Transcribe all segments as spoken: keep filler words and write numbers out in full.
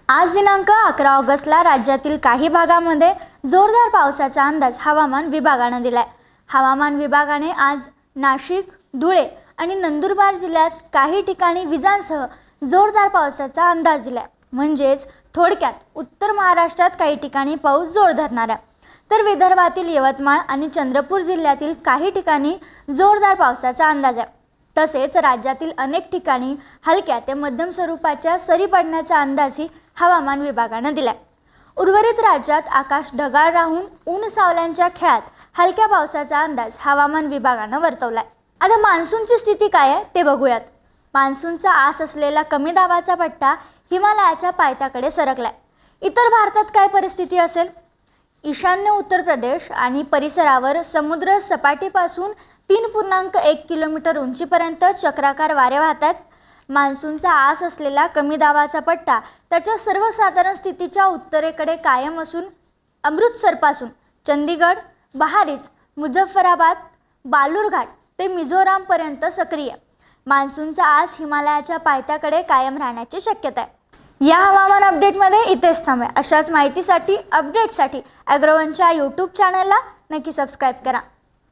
आज दिनांक अकरा ऑगस्टला राज्यातील काही भागामध्ये जोरदार पावसाचा अंदाज हवामान विभागाने दिलाय। हवामान विभागाने आज नाशिक, धुळे आणि नंदुरबार जिल्ह्यात काही ठिकाणी विजांसह जोरदार पावसाचा अंदाज दिलाय। म्हणजेच थोडक्यात उत्तर महाराष्ट्रात काही ठिकाणी पाऊस जोर धरणार आहे, तर विदर्भातील यवतमाळ आणि चंद्रपूर जिल्ह्यातील काही ठिकाणी जोरदार पावसाचा अंदाज आहे। तसेच राज्यातील अनेक ठिकाणी हलक्या ते मध्यम स्वरूपाच्या सरी पडण्याचा अंदाजही हवामान विभागाने दिलाय। उर्वरित राज्यात आकाश ढगाळ राहून ऊन सावल्यांच्या खेळात हलक्या पावसाचा अंदाज हवामान विभागाने वर्तवलाय। आता मान्सूनची स्थिती काय आहे ते बघूयात। मान्सूनचा आस असलेला कमी दाबाचा पट्टा हिमालयाच्या पायथ्याकडे सरकलाय। इतर भारतात काय परिस्थिती असेल? ईशान्य उत्तर प्रदेश आणि परिसरावर समुद्र सपाटीपासून तीन पूर्णांक एक किलोमीटर उंचीपर्यंत चक्राकार वारे वाहतात। मान्सूनचा आस असलेला कमी दाबाचा पट्टा त्याच्या सर्वसाधारण स्थितीच्या उत्तरेकडे कायम असून अमृतसरपासून चंदीगड, बहारीच, मुझफ्फराबाद, बालूरघाट ते मिझोरामपर्यंत सक्रिय। मान्सूनचा आस हिमालयाच्या पायथ्याकडे कायम राहण्याची शक्यता आहे। या हवामान अपडेटमध्ये इथेच थांबे। अशाच माहितीसाठी अपडेटसाठी ॲग्रोवनच्या यूट्यूब चॅनलला नक्की सबस्क्राईब करा।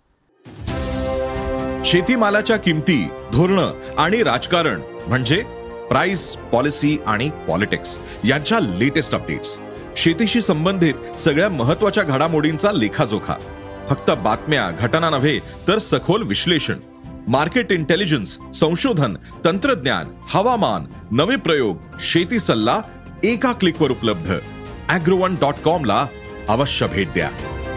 शेतीमालाच्या किमती, धोरण आणि राजकारण म्हणजे प्राइस, पॉलिसी आणि पॉलिटिक्स यांच्या लेटेस्ट अपडेट्स, शेतीशी संबंधित सगळ्या महत्त्वाच्या घडामोडींचा लेखाजोखा, फक्त बातम्या, घटना नव्हे तर सखोल विश्लेषण, मार्केट इंटेलिजन्स, संशोधन, तंत्रज्ञान, हवामान, नवे प्रयोग, शेती सल्ला एका क्लिकवर उपलब्ध। ॲग्रोवन डॉट कॉम ला अवश्य भेट द्या।